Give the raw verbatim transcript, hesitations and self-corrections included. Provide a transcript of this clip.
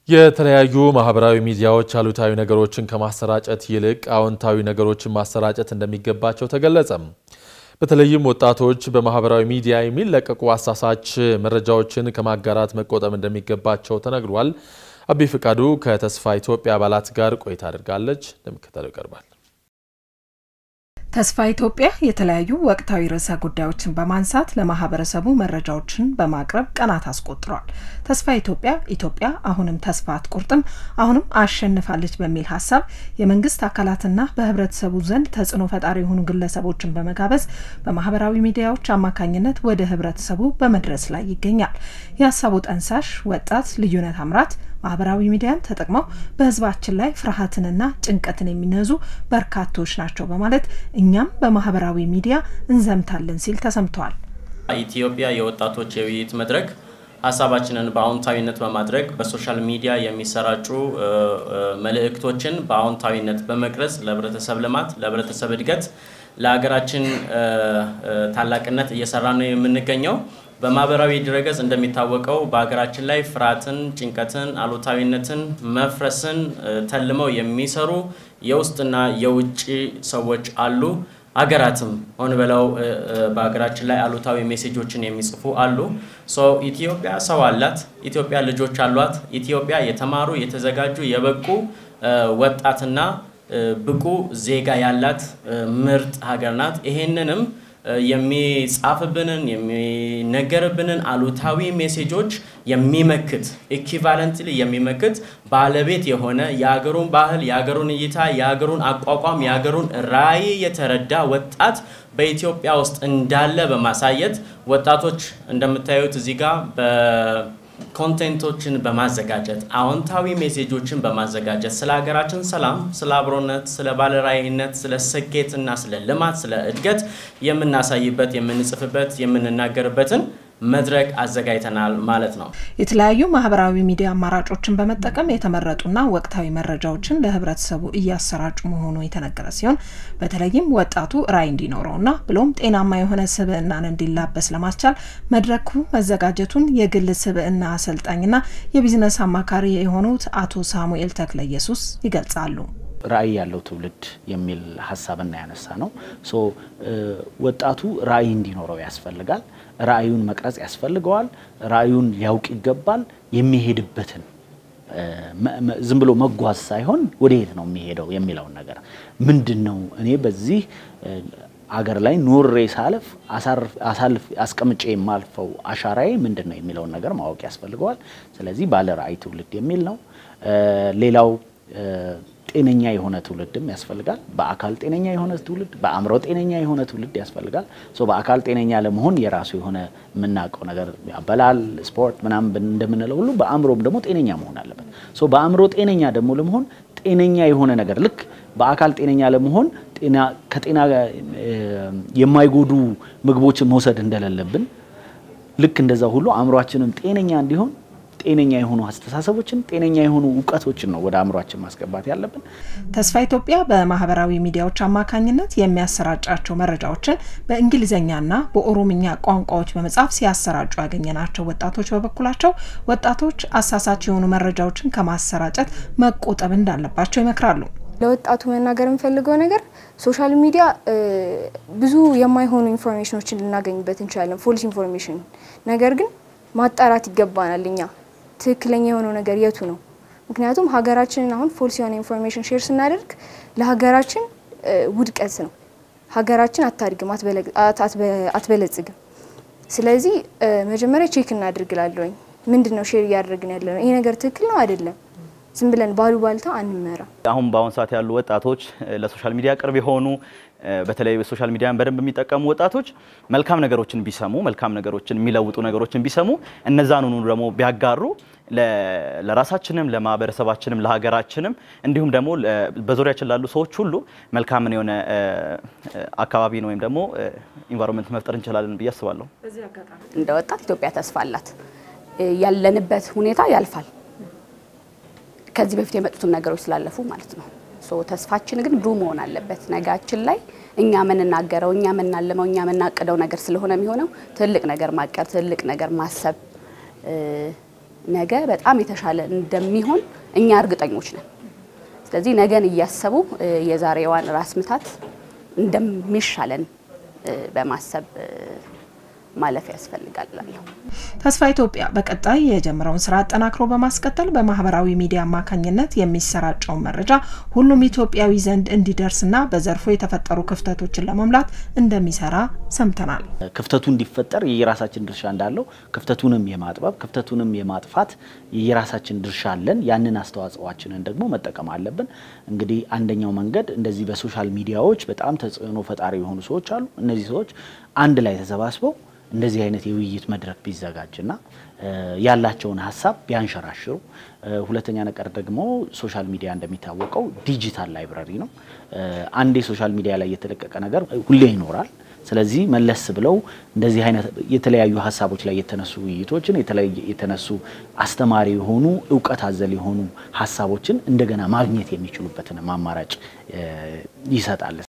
የተለያዩ ማህበራዊ ሚዲያዎች አሉታዊ ነገሮችን ከማሰራጨት ይልቅ አዎንታዊ ነገሮችን ማሰራጨት እንደሚገባቸው ተገለጸ። በተለይም ወጣቶች በማህበራዊ ሚዲያ የሚለቀቁ አሳሳች መረጃዎችን ከማጋራት መቆጠብ እንደሚገባቸው ተነግሯል። አቢ ፍቃዱ ከተስፋ ኢትዮጵያ አባላት ጋር ቆይታ አድርጋለች። እንደሚከተለው ይቀርባል። ተስፋ ኢትዮጵያ የተለያዩ ወቅታዊ ርዕሰ ጉዳዮችን በማንሳት ለማህበረሰቡ መረጃዎችን በማቅረብ ቀናት አስቆጥሯል። ተስፋ ኢትዮጵያ ኢትዮጵያ አሁንም ተስፋ አትቆርጥም አሁንም አሸንፋለች በሚል ሐሳብ የመንግስት አካላትና በህብረተሰቡ ዘንድ ተጽዕኖ ፈጣሪ የሆኑ ግለሰቦችን በመጋበዝ በማህበራዊ ሚዲያዎች አማካኝነት ወደ ህብረተሰቡ በመድረስ ላይ ይገኛል። የሐሳቡ ጠንሳሽ ወጣት ልዩነት አምራት ማህበራዊ ሚዲያን ተጠቅመው በህዝባችን ላይ ፍርሃትንና ጭንቀትን የሚነዙ በርካቶች ናቸው በማለት እኛም በማህበራዊ ሚዲያ እንዘምታለን ሲል ተሰምቷል። ኢትዮጵያ የወጣቶች የውይይት መድረክ ሐሳባችንን በአዎንታዊነት በማድረግ በሶሻል ሚዲያ የሚሰራጩ መልእክቶችን በአዎንታዊነት በመቅረጽ ለህብረተሰብ ልማት ለህብረተሰብ እድገት ለሀገራችን ታላቅነት እየሰራ ነው የምንገኘው። በማህበራዊ ድረገጽ እንደሚታወቀው በሀገራችን ላይ ፍርሃትን ጭንቀትን አሉታዊነትን መፍረስን ተልመው የሚሰሩ የውስጥና የውጭ ሰዎች አሉ። ሀገራትም ሆነ በለው በሀገራችን ላይ አሉታዊ ሜሴጆችን የሚጽፉ አሉ። ሶ ኢትዮጵያ ሰው አላት ኢትዮጵያ ልጆች አሏት ኢትዮጵያ የተማሩ የተዘጋጁ የበቁ ወጣትና ብቁ ዜጋ ያላት ምርጥ ሀገር ናት። ይሄንንም የሚጻፍብንን የሚነገርብንን አሉታዊ ሜሴጆች የሚመክት ኢኩቫለንትሊ የሚመክት ባለቤት የሆነ የሀገሩን ባህል የሀገሩን እይታ የሀገሩን አቋቋም የሀገሩን ራዕይ የተረዳ ወጣት በኢትዮጵያ ውስጥ እንዳለ በማሳየት ወጣቶች እንደምታዩት እዚህ ጋር በኮንቴንቶችን በማዘጋጀት አዎንታዊ ሜሴጆችን በማዘጋጀት ስለ ሀገራችን ሰላም ስለ አብሮነት ስለ ባለራዕይነት ስለ ስኬትና ስለ ልማት ስለ እድገት የምናሳይበት የምንጽፍበት የምንናገርበትን መድረክ አዘጋጅተናል ማለት ነው። የተለያዩ ማህበራዊ ሚዲያ አማራጮችን በመጠቀም የተመረጡና ወቅታዊ መረጃዎችን ለህብረተሰቡ እያሰራጩ መሆኑ የተነገረ ሲሆን በተለይም ወጣቱ ራዕይ እንዲኖረውና ብሎም ጤናማ የሆነ ስብዕናን እንዲላበስ ለማስቻል መድረኩ መዘጋጀቱን የግል ስብዕና አሰልጣኝና የቢዝነስ አማካሪ የሆኑት አቶ ሳሙኤል ተክለ ኢየሱስ ይገልጻሉ። ራዕይ ያለው ትውልድ የሚል ሐሳብና ያነሳ ነው። ሶ ወጣቱ ራዕይ እንዲኖረው ያስፈልጋል። ራዕዩን መቅረጽ ያስፈልገዋል። ራዕዩን ሊያውቅ ይገባል። የሚሄድበትን ዝም ብሎ መጓዝ ሳይሆን ወዴት ነው የሚሄደው የሚለው ነገር ምንድነው እኔ በዚህ አገር ላይ ኖሬ ሳልፍ አሳልፍ አስቀምጬ የማልፈው አሻራዬ ምንድነው የሚለው ነገር ማወቅ ያስፈልገዋል። ስለዚህ ባለ ራዕይ ትውልድ የሚል ነው። ሌላው ጤነኛ የሆነ ትውልድም ያስፈልጋል። በአካል ጤነኛ የሆነ ትውልድ በአእምሮ ጤነኛ የሆነ ትውልድ ያስፈልጋል። ሶ በአካል ጤነኛ ለመሆን የራሱ የሆነ ምናቀው ነገር ያበላል ስፖርት ምናምን እንደምንለው ሁሉ በአእምሮም ደግሞ ጤነኛ መሆን አለበት። ሶ በአእምሮ ጤነኛ ደግሞ ለመሆን ጤነኛ የሆነ ነገር ልክ በአካል ጤነኛ ለመሆን ጤና ከጤና የማይጎዱ ምግቦችን መውሰድ እንደሌለብን ልክ እንደዛ ሁሉ አእምሮአችንም ጤነኛ እንዲሆን ጤነኛ የሆኑ አስተሳሰቦችን ጤነኛ የሆኑ ዕውቀቶችን ነው ወደ አእምሮአችን ማስገባት ያለብን። ተስፋ ኢትዮጵያ በማህበራዊ ሚዲያዎች አማካኝነት የሚያሰራጫቸው መረጃዎችን በእንግሊዘኛና በኦሮምኛ ቋንቋዎች በመጻፍ ሲያሰራጩ ያገኘናቸው ወጣቶች በበኩላቸው ወጣቶች አሳሳች የሆኑ መረጃዎችን ከማሰራጨት መቆጠብ እንዳለባቸው ይመክራሉ። ለወጣቱ መናገር እንፈልገው ነገር ሶሻል ሚዲያ ብዙ የማይሆኑ ኢንፎርሜሽኖችን ልናገኝበት እንችላለን ፎልስ ኢንፎርሜሽን ነገር ግን ማጣራት ይገባናልኛ ትክክለኛ የሆነው ነገር የቱ ነው? ምክንያቱም ሀገራችንን አሁን ፎልስ የሆነ ኢንፎርሜሽን ሼር ስናደርግ ለሀገራችን ውድቀት ነው። ሀገራችን አታድግም አትበለጽግም። ስለዚህ መጀመሪያ ቼክ እናድርግላለሁኝ ምንድነው ሼር ያደርግን ያለው ይሄ ነገር ትክክል ነው አይደለም ዝም ብለን ባሉ ባልታ አንመራ። አሁን ባውን ሰዓት ያሉ ወጣቶች ለሶሻል ሚዲያ ቅርብ የሆኑ በተለይ በሶሻል ሚዲያን በደንብ የሚጠቀሙ ወጣቶች መልካም ነገሮችን ቢሰሙ መልካም ነገሮችን የሚለውጡ ነገሮችን ቢሰሙ እነዛን ሁሉ ደግሞ ቢያጋሩ ለራሳችንም ለማህበረሰባችንም ለሀገራችንም እንዲሁም ደግሞ በዙሪያችን ላሉ ሰዎች ሁሉ መልካም የሆነ አካባቢ ነው ወይም ደግሞ ኢንቫይሮንመንት መፍጠር እንችላለን ብዬ አስባለሁ። በዚህ አጋጣሚ እንደ ወጣት ኢትዮጵያ ተስፋ አላት ያለንበት ሁኔታ ያልፋል ከዚህ በፊት የመጡትን ነገሮች ስላለፉ ማለት ነው። ሶ ተስፋችን ግን ብሩ መሆን አለበት ነጋችን ላይ እኛ መንናገረው እኛ መንናለመው እኛ መናቀደው ነገር ስለሆነ የሚሆነው ትልቅ ነገር ማቀር ትልቅ ነገር ማሰብ ነገ በጣም የተሻለ እንደሚሆን እኛ እርግጠኞች ነን። ስለዚህ ነገን እያሰቡ የዛሬዋን ራስ ምታት እንደሚሻለን በማሰብ ማለፍ ያስፈልጋል እላለሁ። ተስፋ ኢትዮጵያ በቀጣይ የጀመረውን ስራ አጠናክሮ በማስቀጠል በማህበራዊ ሚዲያ አማካኝነት የሚሰራጨው መረጃ ሁሉም ኢትዮጵያዊ ዘንድ እንዲደርስና በዘርፉ የተፈጠሩ ክፍተቶችን ለመሙላት እንደሚሰራ ሰምተናል። ክፍተቱ እንዲፈጠር የራሳችን ድርሻ እንዳለው ክፍተቱንም የማጥበብ ክፍተቱንም የማጥፋት የራሳችን ድርሻ አለን። ያንን አስተዋጽኦአችንን ደግሞ መጠቀም አለብን። እንግዲህ አንደኛው መንገድ እንደዚህ በሶሻል ሚዲያዎች በጣም ተጽዕኖ ፈጣሪ የሆኑ ሰዎች አሉ። እነዚህ ሰዎች አንድ ላይ ተሰባስበው እንደዚህ አይነት የውይይት መድረክ ቢዘጋጅና ያላቸውን ሐሳብ ቢያንሸራሽሩ። ሁለተኛ ነገር ደግሞ ሶሻል ሚዲያ እንደሚታወቀው ዲጂታል ላይብረሪ ነው። አንዴ ሶሻል ሚዲያ ላይ የተለቀቀ ነገር ሁሌ ይኖራል። ስለዚህ መለስ ብለው እንደዚህ አይነት የተለያዩ ሐሳቦች ላይ የተነሱ ውይይቶችን የተነሱ አስተማሪ የሆኑ ዕውቀት አዘል የሆኑ ሐሳቦችን እንደገና ማግኘት የሚችሉበትን አማራጭ ይሰጣል።